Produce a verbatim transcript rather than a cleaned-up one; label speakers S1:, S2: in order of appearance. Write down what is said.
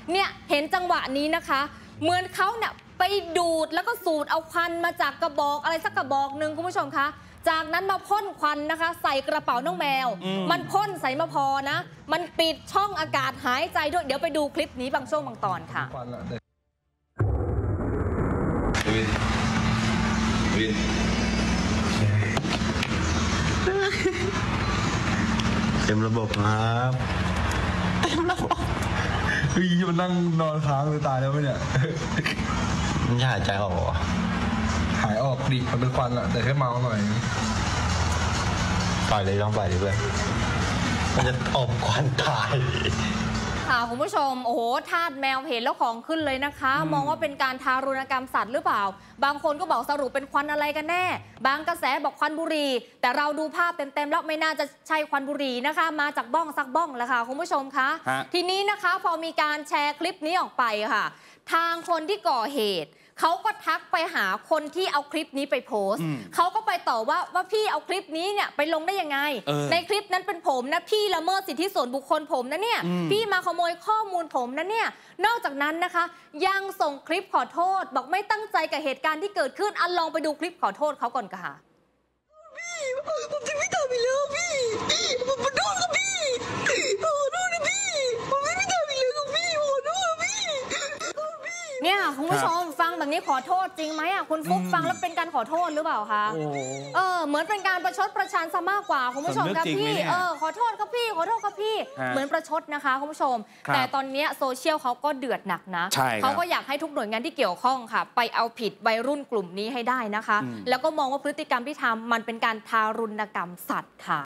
S1: เนี่ยเห็นจังหวะนี้นะคะเหมือนเขาเนี่ยไปดูดแล้วก็สูดเอาควันมาจากกระบอกอะไรสักกระบอกหนึ่งคุณผู้ชมคะจากนั้นมาพ่นควันนะคะใส่กระเป๋าน้องแมวมันพ่นใส่มาพอนะมันปิดช่องอากาศหายใจด้วยเดี๋ยวไปดูคลิปนี้บางช่วงบางตอนค่ะ
S2: วินวินเต็มระบบครับเต็มระบบเฮ้ยมันนั่งนอนค้างเลยตายแล้วไหมเนี่ยมันจะหายใจออกเหรอหายออกดิมันเป็นควันแหละแต่แค่เมาหน่อยปล่อยเลยลองปล่อยดิเพื่อนมันจะอมควันตาย
S1: ค่ะคุณผู้ชมโอ้โหทาสแมวเห็นแล้วของขึ้นเลยนะคะมองว่าเป็นการทารุณกรรมสัตว์หรือเปล่าบางคนก็บอกสรุปเป็นควันอะไรกันแน่บางกระแสบอกควันบุหรี่แต่เราดูภาพเต็มๆแล้วไม่น่าจะใช่ควันบุหรี่นะคะมาจากบ้องซักบ้องแหละค่ะคุณผู้ชมคะทีนี้นะคะพอมีการแชร์คลิปนี้ออกไปค่ะทางคนที่ก่อเหตุเขาก็ทักไปหาคนที่เอาคลิปนี้ไปโพสต์เขาก็ไปต่อว่าว่าพี่เอาคลิปนี้เนี่ยไปลงได้ยังไงในคลิปนั้นเป็นผมนะพี่ละเมิดสิทธิส่วนบุคคลผมนะเนี่ยพี่มาขโมยข้อมูลผมนะเนี่ยนอกจากนั้นนะคะยังส่งคลิปขอโทษบอกไม่ตั้งใจกับเหตุการณ์ที่เกิดขึ้นอันลองไปดูคลิปขอโทษเขาก่อนค่ะ
S3: พี่ผมจะไม่ทำอีกแล้วพี่ผมขอโทษครับพี่ขอโทษนะพี่ผมไม่ไม่ทำอีกแล้วครับพี่ขอโทษพี่
S1: เนี่ยคุณผู้ชมฟังแบบนี้ขอโทษจริงไหมอ่ะคุณฟุ๊กฟังแล้วเป็นการขอโทษหรือเปล่าคะเออเหมือนเป็นการประชดประชันซะมากกว่าคุณผู้ชมครับพี่เออขอโทษครับพี่ขอโทษครับพี่เหมือนประชดนะคะคุณผู้ชมแต่ตอนนี้โซเชียลเขาก็เดือดหนักนะเขาก็อยากให้ทุกหน่วยงานที่เกี่ยวข้องค่ะไปเอาผิดวัยรุ่นกลุ่มนี้ให้ได้นะคะแล้วก็มองว่าพฤติกรรมที่ทำมันเป็นการทารุณกรรมสัตว์ค่ะ